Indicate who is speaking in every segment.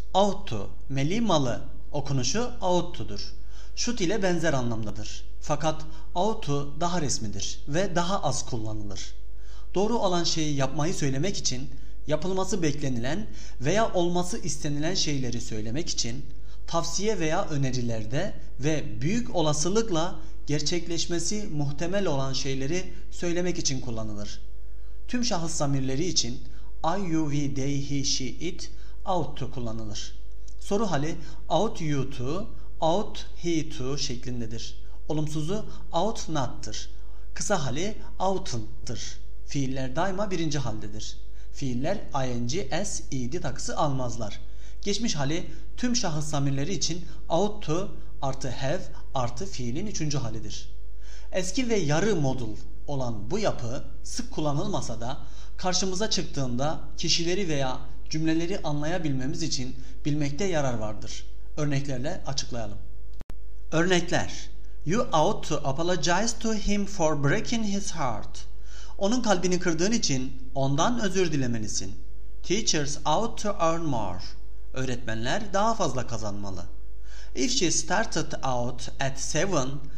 Speaker 1: Ought to, meli malı, okunuşu ought to'dur. Should ile benzer anlamdadır. Fakat ought to daha resmidir ve daha az kullanılır. Doğru olan şeyi yapmayı söylemek için, yapılması beklenilen veya olması istenilen şeyleri söylemek için, tavsiye veya önerilerde ve büyük olasılıkla gerçekleşmesi muhtemel olan şeyleri söylemek için kullanılır. Tüm şahıs zamirleri için I, you, we, they, he, she, it ought to kullanılır. Soru hali ought you to, ought he to şeklindedir. Olumsuzu ought not'tır. Kısa hali oughtn'tır. Fiiller daima birinci haldedir. Fiiller ing, s, ed takısı almazlar. Geçmiş hali tüm şahıs zamirleri için ought to artı have artı fiilin üçüncü halidir. Eski ve yarı modul olan bu yapı sık kullanılmasa da karşımıza çıktığında kişileri veya cümleleri anlayabilmemiz için bilmekte yarar vardır. Örneklerle açıklayalım. Örnekler: You ought to apologize to him for breaking his heart. Onun kalbini kırdığın için ondan özür dilemelisin. Teachers ought to earn more. Öğretmenler daha fazla kazanmalı. If she started out at 7,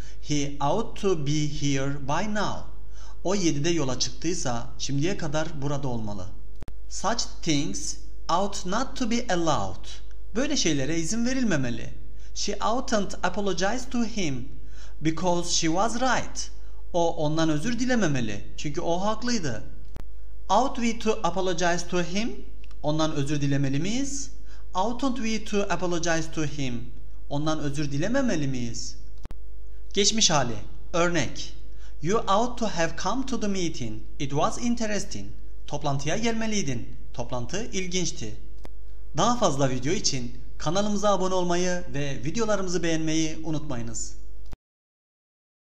Speaker 1: he ought to be here by now. O 7'de yola çıktıysa şimdiye kadar burada olmalı. Such things ought not to be allowed. Böyle şeylere izin verilmemeli. She oughtn't apologize to him because she was right. O ondan özür dilememeli çünkü o haklıydı. Ought we to apologize to him? Ondan özür dilemeli miyiz? Oughtn't we to apologize to him? Ondan özür dilememeli miyiz? Geçmiş hali. Örnek: You ought to have come to the meeting. It was interesting. Toplantıya gelmeliydin. Toplantı ilginçti. Daha fazla video için kanalımıza abone olmayı ve videolarımızı beğenmeyi unutmayınız.